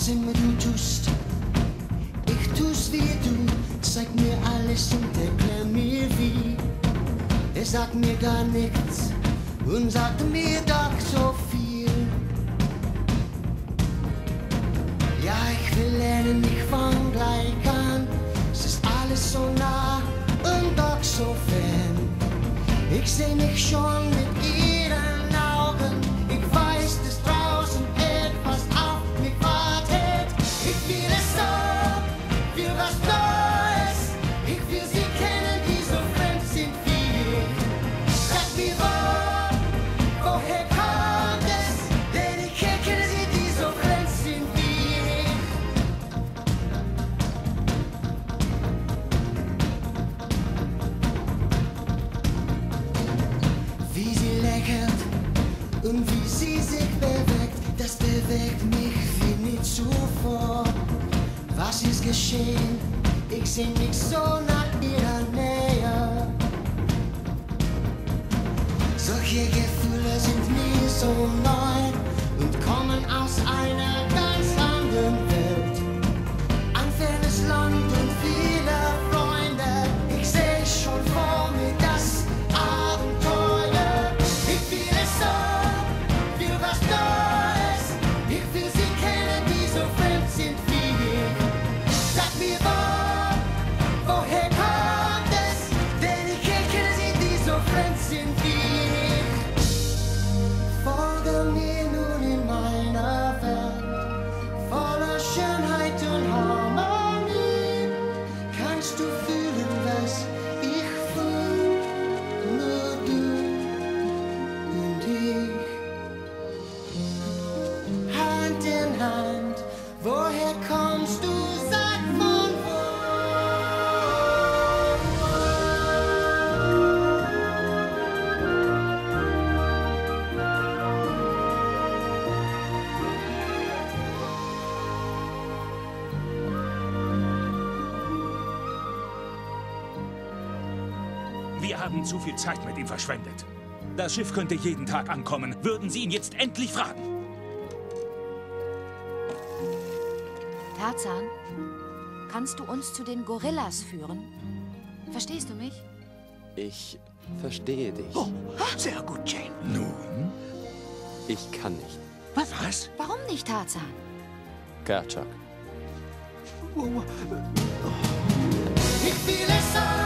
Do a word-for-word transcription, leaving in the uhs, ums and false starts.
Was immer du tust, ich tu's wie du. Zeig mir alles und erklär mir wie. Er sagt mir gar nichts und sagt mir doch so viel. Ja, ich will lernen, ich fang gleich an. Es ist alles so nah und doch so fern. Ich seh mich schon mit ihren Augen. Ich weiß, dass draußen etwas auf mich wartet. Ich will es so, will was Neues. Ich will sie kennen, die so fremd sind wie ich. Sag mir wo, woher kommt es? Denn ich erkenne sie, die so fremd sind wie ich. Wie sie lächelt und wie sie sich bewegt, das bewegt mich wie nie zuvor. Was ist geschehen? Ich seh mich so nach ihrer Nähe. Solche Gefühle sind mir so neu und kommen aus einer ganz anderen Welt. Ein fernes Land und viele Freunde. Ich seh schon vor mir das Abenteuer. Ich will es so, will was Neues. Ich will sie kennen, die so fremd sind wie ich. Sag mir wo, woher kommt es? Denn ich erkenne sie, die so fremd sind wie ich. Folge mir nun in meiner Welt, voller Schönheit und Harmonie. Kannst du fühlen, was ich fühl? Nur du und ich. Hand in Hand, woher kommst du? Sag von wo. Wir haben zu viel Zeit mit ihm verschwendet. Das Schiff könnte jeden Tag ankommen. Würden Sie ihn jetzt endlich fragen? Tarzan, kannst du uns zu den Gorillas führen? Verstehst du mich? Ich verstehe dich. Oh, sehr gut, Jane. Nun? Ich kann nicht. Was? Was? Warum nicht, Tarzan? Kerchak. Oh, Ich will es so.